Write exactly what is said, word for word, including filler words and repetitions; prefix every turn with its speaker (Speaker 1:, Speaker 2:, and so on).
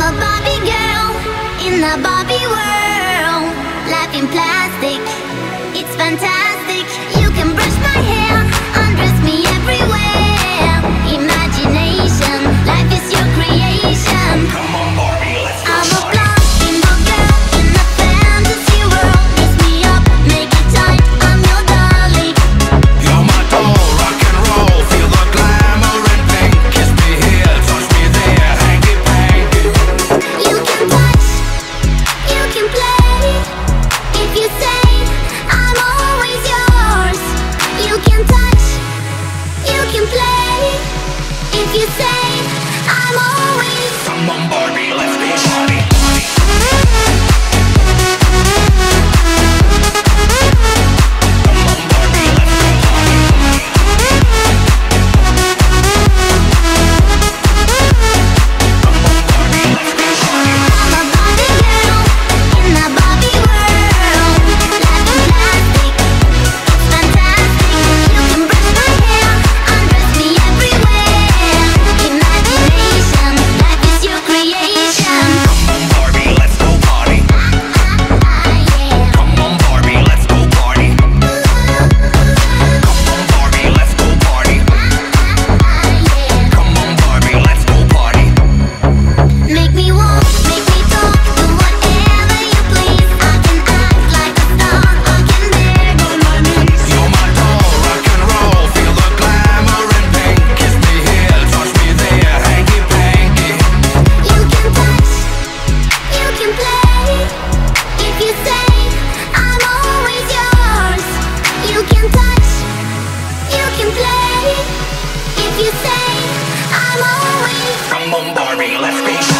Speaker 1: I'm a Barbie girl in a Barbie world. Life in plastic, it's fantastic. You can brush my hair, undress me everywhere. Imagination, life is your creation.
Speaker 2: Come on, Barbie, let's go.
Speaker 1: I'm a
Speaker 2: party.
Speaker 1: blonde single girl in a fantasy world. Dress me up, make it tight, I'm your dolly.
Speaker 2: You're my doll, rock and roll. Feel the glamour and pink. Kiss me here, touch me there, hanky panky.
Speaker 1: You can touch, you can play. If you say I'm always yours. You can touch, you can play. If you say I'm always.
Speaker 2: Come on, Barbie, let's go party. Come on, Barbie, let's go party. Come on, Barbie, let's go party.
Speaker 1: I'm a Barbie girl in a Barbie world. Life in plastic, it's fantastic. You can brush my hair, undress me everywhere. Imagination, life is your creation.
Speaker 2: Come on, Barbie, let's go party.
Speaker 1: Ah, yeah.
Speaker 2: Come on, Barbie, let's go party. Come on, Barbie, let's go party.
Speaker 1: Ah, yeah.
Speaker 2: Come on, Barbie, let's go party.
Speaker 1: Make me walk, make me talk, do whatever you please. I can act like a star, I can dare go my knees.
Speaker 2: You're my doll, rock and roll. Feel the glamour and pink. Kiss me here, touch me there, hanky panky.
Speaker 1: You can touch, you can play. If you say I'm always yours. You can touch, you can play. If you say I'm always.
Speaker 2: Come on, Barbie, let's go